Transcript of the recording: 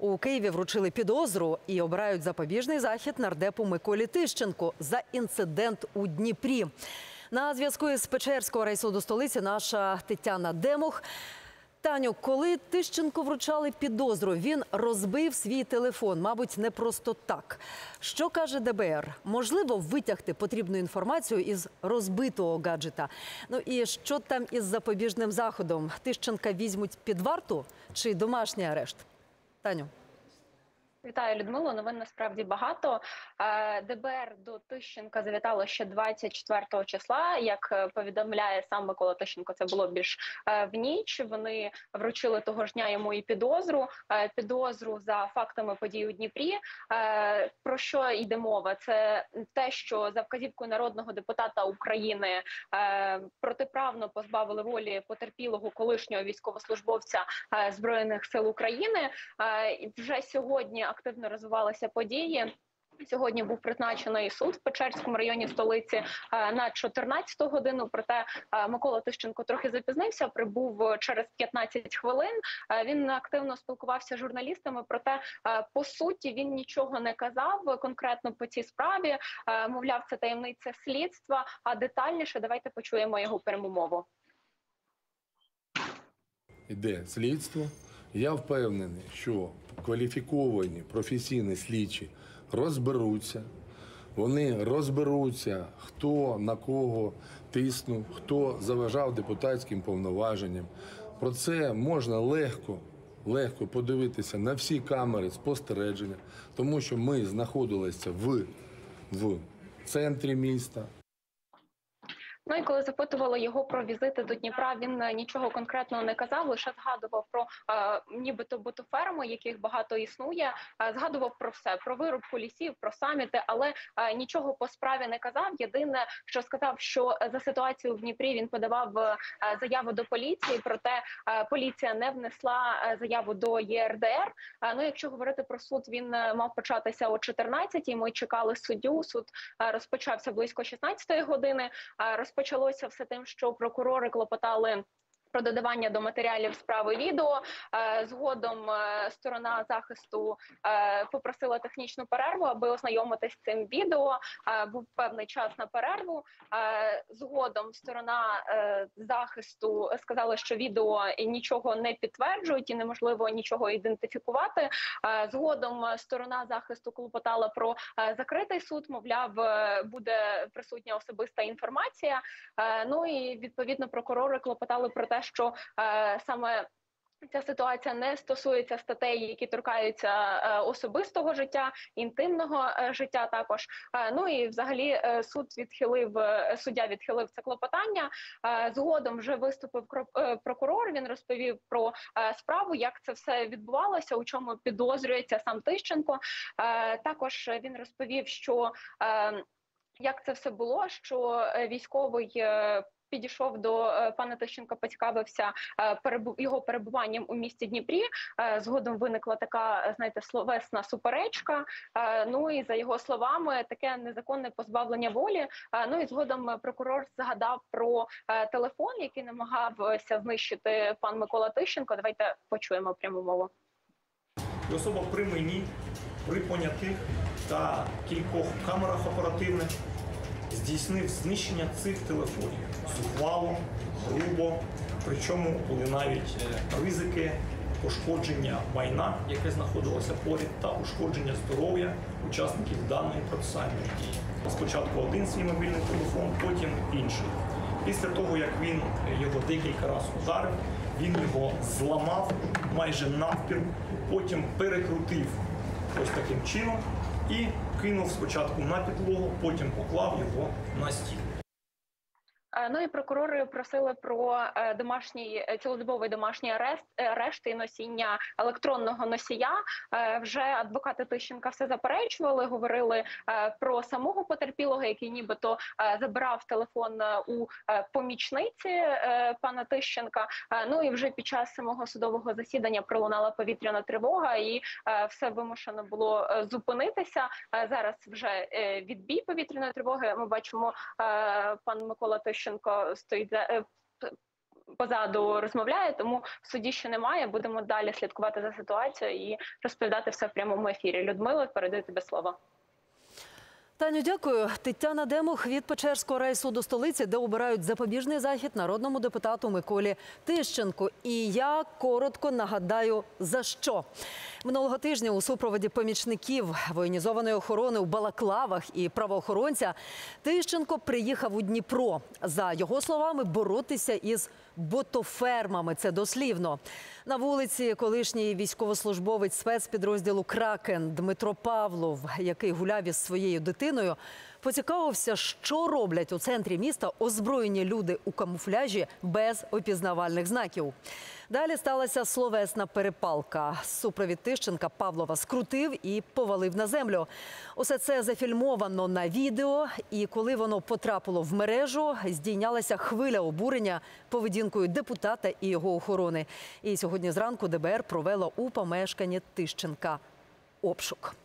У Києві вручили підозру і обирають запобіжний захід нардепу Миколі Тищенку за інцидент у Дніпрі. На зв'язку із Печерського райсуду столиці наша Тетяна Демух. Таню, коли Тищенку вручали підозру, він розбив свій телефон, мабуть, не просто так. Що каже ДБР? Можливо витягти потрібну інформацію із розбитого гаджета? Ну і що там із запобіжним заходом? Тищенка візьмуть під варту чи домашній арешт? Таню. Вітаю, Людмило. Новин насправді багато. ДБР до Тищенка завітало ще 24 числа. Як повідомляє сам Микола Тищенко, це було більш в ніч. Вони вручили того ж дня йому і підозру за фактами подій у Дніпрі. Про що йде мова? Це те, що за вказівкою народного депутата України протиправно позбавили волі потерпілого колишнього військовослужбовця Збройних сил України. Вже сьогодні активно розвивалися події. Сьогодні був призначений суд в Печерському районі столиці на 14 годину. Проте Микола Тищенко трохи запізнився, прибув через 15 хвилин. Він активно спілкувався з журналістами, проте по суті він нічого не казав конкретно по цій справі. Мовляв, це таємниця слідства, а детальніше давайте почуємо його пряму мову. Іде слідство. Я впевнений, що кваліфіковані професійні слідчі розберуться. Вони розберуться, хто на кого тиснув, хто заважав депутатським повноваженням. Про це можна легко подивитися на всі камери спостереження, тому що ми знаходилися в центрі міста. Ну і коли запитували його про візити до Дніпра, він нічого конкретного не казав, лише згадував про нібито ботоферми, яких багато існує, згадував про все, про вирубку лісів, про саміти, але нічого по справі не казав. Єдине, що сказав, що за ситуацію в Дніпрі він подавав заяву до поліції, проте поліція не внесла заяву до ЄРДР. Ну, якщо говорити про суд, він мав початися о 14-й, ми чекали суддю, суд розпочався близько 16-ї години. Розпочалося все тим, що прокурори клопотали про додавання до матеріалів справи відео. Згодом сторона захисту попросила технічну перерву, аби ознайомитись з цим відео. Був певний час на перерву. Згодом сторона захисту сказала, що відео нічого не підтверджують і неможливо нічого ідентифікувати. Згодом сторона захисту клопотала про закритий суд, мовляв, буде присутня особиста інформація. Ну і відповідно прокурори клопотали про те, що саме ця ситуація не стосується статей, які торкаються особистого життя, інтимного життя також. Ну і взагалі суддя відхилив це клопотання. Згодом вже виступив прокурор, він розповів про справу, як це все відбувалося, у чому підозрюється сам Тищенко. Також він розповів, що як це все було, що військовий підійшов до пана Тищенка, поцікавився його перебуванням у місті Дніпрі. Згодом виникла така, знаєте, словесна суперечка. Ну і за його словами, таке незаконне позбавлення волі. Ну і згодом прокурор згадав про телефон, який намагався знищити пан Микола Тищенко. Давайте почуємо пряму мову. Особа при мені, при понятих та кількох камерах оперативних здійснив знищення цих телефонів. Зухвало, грубо, причому були навіть ризики пошкодження майна, яке знаходилося поряд, та ушкодження здоров'я учасників даної процесуальної дії. Спочатку один свій мобільний телефон, потім інший. Після того, як він його декілька разів ударив, він його зламав майже навпіл, потім перекрутив ось таким чином і кинув спочатку на підлогу, потім поклав його на стіл. Ну і прокурори просили про цілодобовий домашній арешт і носіння електронного носія. Вже адвокати Тищенка все заперечували, говорили про самого потерпілого, який нібито забирав телефон у помічниці пана Тищенка. Ну і вже під час самого судового засідання пролунала повітряна тривога і все вимушено було зупинитися. Зараз вже відбій повітряної тривоги. Ми бачимо, пан Микола Тищенко стоїть позаду розмовляє, тому в суді ще немає. Будемо далі слідкувати за ситуацією і розповідати все в прямому ефірі. Людмила, передаю тобі слово. Таню, дякую. Тетяна Демух від Печерського райсуду столиці, де обирають запобіжний захід народному депутату Миколі Тищенку. І я коротко нагадаю, за що. Минулого тижня у супроводі помічників воєнізованої охорони у балаклавах і правоохоронця Тищенко приїхав у Дніпро. За його словами, боротися із ботофермами. Це дослівно. На вулиці колишній військовослужбовець спецпідрозділу «Кракен» Дмитро Павлов, який гуляв із своєю дитиною, поцікавився, що роблять у центрі міста озброєні люди у камуфляжі без опізнавальних знаків. Далі сталася словесна перепалка. Супровід Тищенка Павлова скрутив і повалив на землю. Усе це зафільмовано на відео, і коли воно потрапило в мережу, здійнялася хвиля обурення поведінкою депутата і його охорони. І сьогодні зранку ДБР провело у помешканні Тищенка обшук.